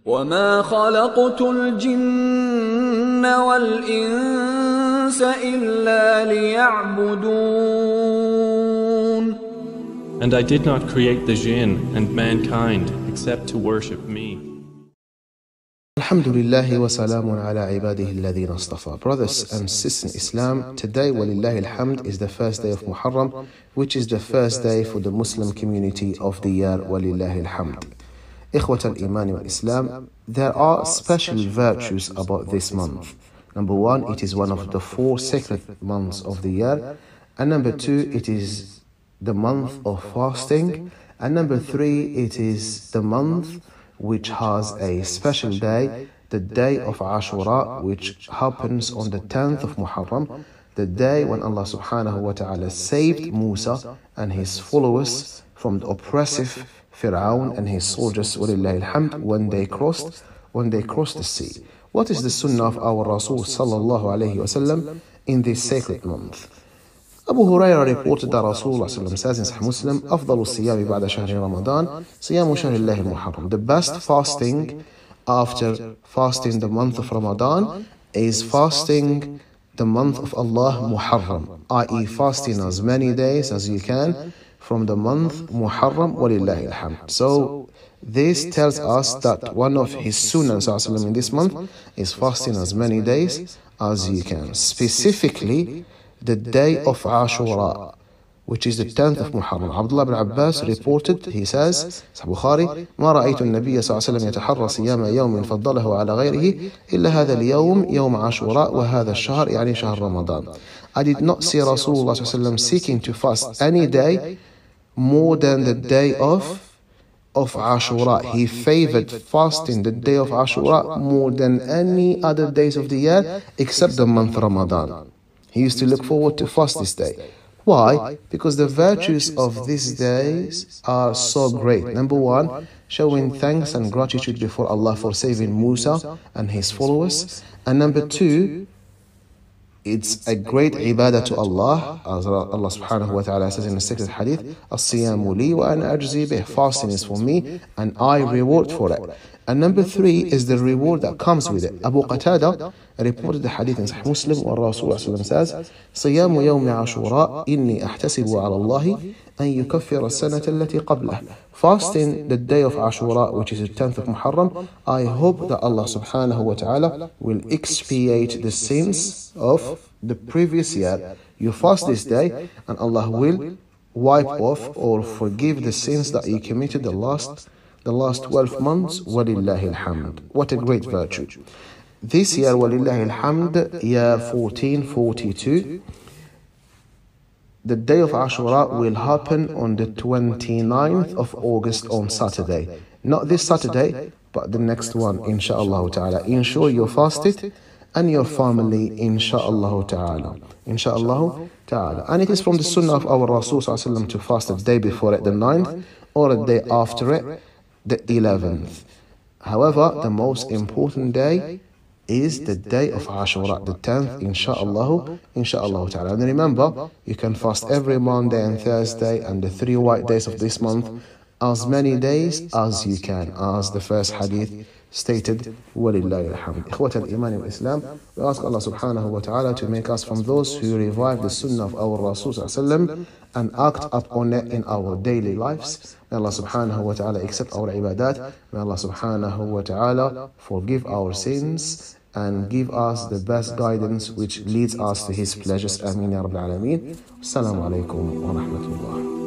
وَمَا خَلَقْتُ الْجِنَّ وَالْإِنسَ إِلَّا لِيَعْبُدُونَ. And I did not create the jinn and mankind except to worship me. Alhamdulillah wa salamun ala ibadihi alladhina astafa. Brothers and sisters in Islam, today, walillahi alhamd, is the first day of Muharram, which is the first day for the Muslim community of the year, walillahi alhamd. Ikhwat al-Iman wal Islam, there are special virtues about this month. Number one, it is one of the 4 sacred months of the year. And number 2, it is the month of fasting. And number 3, it is the month which has a special day, the day of Ashura, which happens on the 10th of Muharram, the day when Allah subhanahu wa ta'ala saved Musa and his followers from the oppressive Fir'aun and his soldiers, walillahi alhamd, when they crossed the sea. What is the sunnah of our Rasul sallallahu alayhi wa sallam in this sacred month? Abu Hurairah reported that Rasulullah says in Sahih Muslim, أفضل الصيام بعد شهر رمضان صيام شهر الله المحرم. The best fasting after fasting the month of Ramadan is fasting the month of Allah Muharram, i.e. fasting as many days as you can from the month Muharram, walillahi alhamd. So this tells us that one of his sunnahs in this month is fasting as many days as you can. Specifically, the day of Ashura, which is the 10th of Muharram. Abdullah ibn Abbas reported, he says, Sahih Bukhari, ما رأيت النبي صلى الله عليه وسلم يتحرى صيام يوم فضله على غيره إلا هذا اليوم يوم عاشوراء وهذا الشهر يعني شهر رمضان. I did not see Rasulullah صلى الله عليه وسلم seeking to fast any day more than the day of Ashura. He favored fasting the day of Ashura more than any other days of the year except the month Ramadan. He used to look forward to fast this day. Why? Because the virtues of these days are so great. Number one, showing thanks and gratitude before Allah for saving Musa and his followers. And number 2, it's a great ibadah to Allah, as Allah subhanahu wa ta'ala says in the sacred hadith, As-siyamu li wa ana ajzi bih. Fasting is for me and I reward for it. And number 3 is the reward that comes with it. Abu Qatada reported the hadith in Sahih Muslim where Rasulullah says, صيام يوم عاشوراء إني أحتسب على الله أن يكفر السنة التي قبله. Fasting the day of Ashura, which is the 10th of Muharram, I hope that Allah subhanahu wa ta'ala will expiate the sins of the previous year. You fast this day and Allah will wipe off or forgive the sins that you committed the last 12 months, walillahi alhamd. What a great virtue. This year, walillahi alhamd, year 1442, the day of Ashura will happen on the 29th of August on Saturday. Not this Saturday, but the next one, insha'Allah ta'ala. Ensure you fasted and your family, insha'Allah ta'ala. Insha'Allah ta'ala. And it is from the sunnah of our Rasul to fast the day before it, the 9th, or the day after it, the 11th. However, the most important day is the day of Ashura, the 10th, insha'Allah ta'ala. And remember, you can fast every Monday and Thursday and the 3 white days of this month, as many days as you can, as the first hadith stated, walillahi alhamd. Ikhwat al-Iman wal Islam, we ask Allah subhanahu wa ta'ala to make us from those who revive the sunnah of our Rasul sallallahu and act upon it in our daily lives. May Allah subhanahu wa ta'ala accept our ibadat. May Allah subhanahu wa ta'ala forgive our sins and give us the best guidance which leads us to His pleasures. Ameen ya Rabbil Alameen. Assalamu alaikum wa rahmatullah.